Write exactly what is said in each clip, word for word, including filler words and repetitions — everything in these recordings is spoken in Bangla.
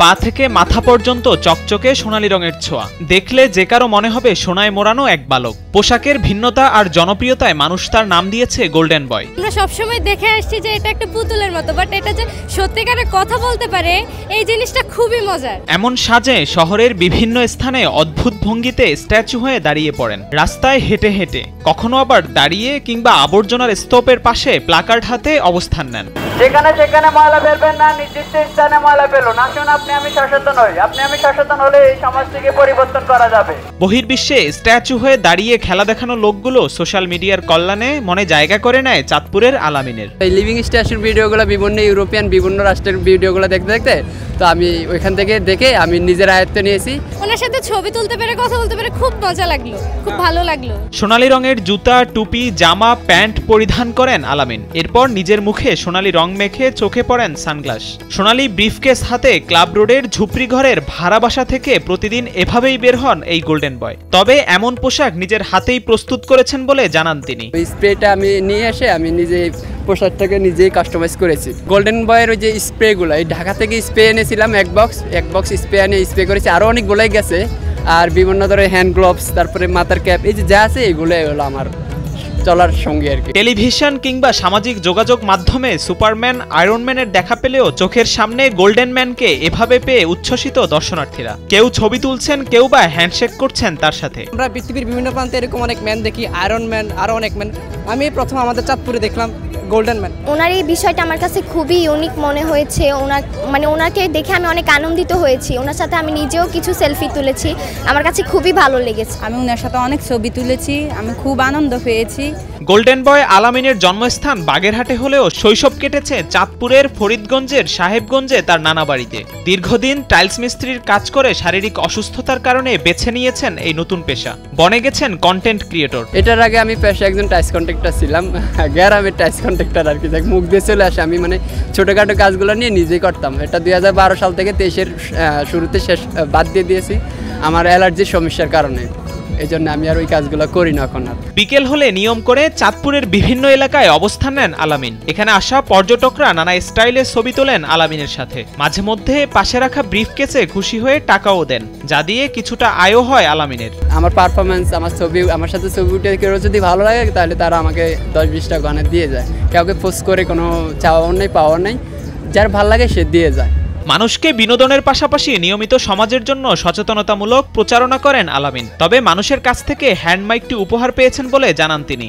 পা থেকে মাথা পর্যন্ত চকচকে সোনালী রঙের ছোঁয়া, দেখলে যে কারো মনে হবে সোনায় মোড়ানো এক বালক। পোশাকের ভিন্নতা আর জনপ্রিয়তায় মানুষ তার নাম দিয়েছে গোল্ডেন বয়। আমরা সবসময় দেখে আসছি যে এটা একটা পুতুলের মতো, বাট এটা যে সত্যিকারের কথা বলতে পারে এই জিনিসটা খুবই মজার। এমন সাজে শহরের বিভিন্ন স্থানে অদ্ভুত ভঙ্গিতে স্ট্যাচু হয়ে দাঁড়িয়ে পড়েন, রাস্তায় হেঁটে হেঁটে, কখনো আবার দাঁড়িয়ে কিংবা আবর্জনার স্তূপের পাশে প্লাকার্ড হাতে অবস্থান নেন। যেখানে যেখানে ময়লা ফেলবেন না, নির্দিষ্ট স্থানে ময়লা ফেলুন। আসুন, আপনি আমি সচেতন হই। আপনি আমি সচেতন হলে এই সমাজটিকে পরিবর্তন করা যাবে। বহির্বিশ্বে স্ট্যাচু হয়ে দাঁড়িয়ে খেলা দেখানো লোকগুলো সোশ্যাল মিডিয়ার কল্যাণে মনে জায়গা করে নেয় চাঁদপুরের আলামিনের। এই লিভিং স্ট্যাচুর ভিডিওগুলো বিভিন্ন ইউরোপিয়ান বিভিন্ন রাষ্ট্রের ভিডিওগুলো দেখতে দেখতে তো আমি ওইখান থেকে দেখে আমি নিজের আয়ত্তে নিয়েছি। ওনার সাথে ছবি তুলতে পেরে, কথা বলতে পেরে খুব মজা লাগলো, খুব ভালো লাগলো। সোনালী রঙের জুতা, টুপি, জামা, প্যান্ট পরিধান করেন আলামিন। এরপর নিজের মুখে সোনালী রং মেখে চোখে পড়েন সানগ্লাস। সোনালী ব্রিফকেস হাতে ক্লাব রোডের ঝুপড়ি ঘরের ভাড়া বাসা থেকে প্রতিদিন এভাবেই বের হন এই গোল্ডেন বয়। তবে এমন পোশাক নিজের হাতেই প্রস্তুত করেছেন বলে জানান তিনি। ওই স্প্রেটা আমি নিয়ে এসে আমি নিজে পোশাকটাকে নিজেই কাস্টমাইজ করেছি। গোল্ডেন বয়ের ওই যে স্প্রেগুলো, এই ঢাকা থেকে স্প্রে এনেছিলাম এক বক্স এক বক্স স্প্রে এনে স্প্রে করেছি, আরও অনেকগুলোই গেছে। আর বিভিন্ন ধরনের হ্যান্ড গ্লোভস, তারপরে মাথার ক্যাপ, এই যে যা আছে এগুলোই হলো আমার চলার সঙ্গে আর কি। টেলিভিশন কিংবা সামাজিক যোগাযোগ মাধ্যমে সুপারম্যান, আয়রনম্যানের দেখা পেলেও চোখের সামনে গোল্ডেন ম্যানকে এভাবে পেয়ে উচ্ছ্বসিত দর্শনার্থীরা। কেউ ছবি তুলছেন, কেউ বা হ্যান্ডশেক করছেন তার সাথে। আমরা পৃথিবীর বিভিন্ন প্রান্তে এরকম অনেক ম্যান দেখি, আয়রন ম্যান, আরও অনেক ম্যান। আমি প্রথম আমাদের চাঁদপুরে দেখলাম গোল্ডেন ম্যান। ওনার এই বিষয়টা আমার কাছে খুবই ইউনিক মনে হয়েছে। ওনার মানে ওনাকে দেখে আমি অনেক আনন্দিত হয়েছি। ওনার সাথে আমি নিজেও কিছু সেলফি তুলেছি, আমার কাছে খুবই ভালো লেগেছে। আমি ওনার সাথে অনেক ছবি তুলেছি, আমি খুব আনন্দ পেয়েছি। গোল্ডেন বয় আলামিনের জন্মস্থান বাগেরহাটে হলেও শৈশব কেটেছে চাঁদপুরের ফরিদগঞ্জের সাহেবগঞ্জে তার নানা বাড়িতে। দীর্ঘদিন টাইলস মিস্ত্রির কাজ করে শারীরিক অসুস্থতার কারণে বেছে নিয়েছেন এই নতুন পেশা, বনে গেছেন কন্টেন্ট ক্রিয়েটর। এটার আগে আমি পেশা একজন টাইস কন্ট্রাক্টর ছিলাম, গ্যারামের টাইস কন্ট্রাক্টর আর কি। দেখ মুখ দিয়ে চলে আসে, আমি মানে ছোটোখাটো কাজগুলো নিয়ে নিজেই করতাম। এটা দুই হাজার বারো সাল থেকে তেইশের শুরুতে শেষ বাদ দিয়ে দিয়েছি আমার অ্যালার্জির সমস্যার কারণে। এই জন্য আমি আর ওই কাজগুলো করি না এখন আর। বিকেল হলে নিয়ম করে চাঁদপুরের বিভিন্ন এলাকায় অবস্থান নেন আলামিন। এখানে আসা পর্যটকরা নানা স্টাইলে ছবি তোলেন আলামিনের সাথে। মাঝে মধ্যে পাশে রাখা ব্রিফকেসে খুশি হয়ে টাকাও দেন, যা দিয়ে কিছুটা আয়ও হয় আলামিনের। আমার পারফরমেন্স, আমার ছবি, আমার সাথে ছবি উঠে কেউ যদি ভালো লাগে তাহলে তারা আমাকে দশ বিশ টাকা অনেক দিয়ে যায়। কাউকে পোস্ট করে কোনো চাওয়ার নেই, পাওয়ার নেই, যার ভালো লাগে সে দিয়ে যায়। মানুষকে বিনোদনের পাশাপাশি নিয়মিত সমাজের জন্য সচেতনতামূলক প্রচারণা করেন আলামিন। তবে মানুষের কাছ থেকে হ্যান্ড মাইকটি উপহার পেয়েছেন বলে জানান তিনি।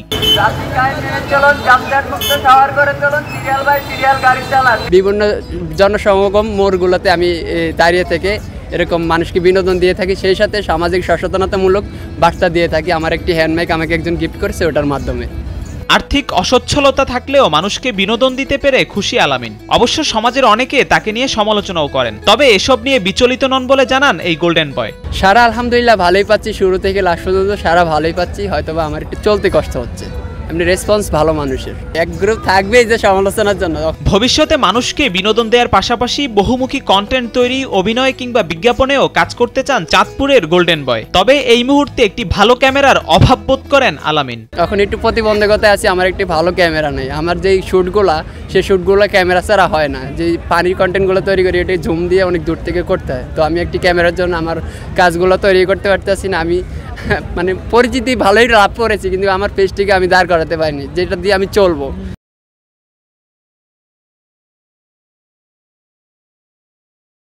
বিভিন্ন জনসমাগম মোড়গুলোতে আমি দাঁড়িয়ে থেকে এরকম মানুষকে বিনোদন দিয়ে থাকি, সেই সাথে সামাজিক সচেতনতামূলক বার্তা দিয়ে থাকি। আমার একটি হ্যান্ড মাইক আমাকে একজন গিফট করেছে, ওটার মাধ্যমে। আর্থিক অসচ্ছলতা থাকলেও মানুষকে বিনোদন দিতে পেরে খুশি আলামিন। অবশ্য সমাজের অনেকে তাকে নিয়ে সমালোচনাও করেন, তবে এসব নিয়ে বিচলিত নন বলে জানান এই গোল্ডেন বয়। সারা আলহামদুলিল্লাহ ভালোই পাচ্ছি, শুরু থেকে লাস্ট পর্যন্ত সারা ভালোই পাচ্ছি। হয়তোবা আমার একটু চলতে কষ্ট হচ্ছে, এমনি রেসপন্স ভালো মানুষের। এক গ্রুপ থাকবেই যে সমালোচনার জন্য। ভবিষ্যতে মানুষকে বিনোদন দেওয়ার পাশাপাশি বহুমুখী কন্টেন্ট তৈরি, অভিনয় কিংবা বিজ্ঞাপনেও কাজ করতে চান চাঁদপুরের গোল্ডেন বয়। তবে এই মুহূর্তে একটি ভালো ক্যামেরার অভাব বোধ করেন আলামিন। এখন একটু প্রতিবন্ধকতায় আছে, আমার একটি ভালো ক্যামেরা নেই। আমার যেই শ্যুটগুলা, সেই শ্যুটগুলো ক্যামেরা ছাড়া হয় না। যে পানির কন্টেন্টগুলো তৈরি করি এটি জুম দিয়ে অনেক দূর থেকে করতে হয়। তো আমি একটি ক্যামেরার জন্য আমার কাজগুলো তৈরি করতে পারতেছি না। আমি মানে পরিচিতি ভালোই লাভ করেছি, কিন্তু আমার পেজটিকে আমি দাঁড় করাতে পারিনি, যেটা দিয়ে আমি চলবো।